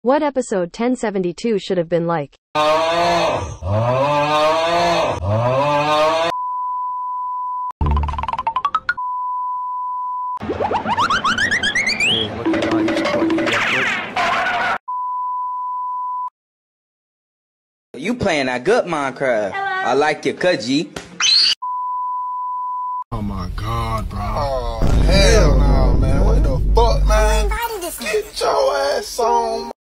What episode 1072 should have been like? Hey, look at all these fucking You playing that good Minecraft. I like your cut, G. Oh my god, bro. Oh, hell no, man. What the fuck, man? Get your ass on.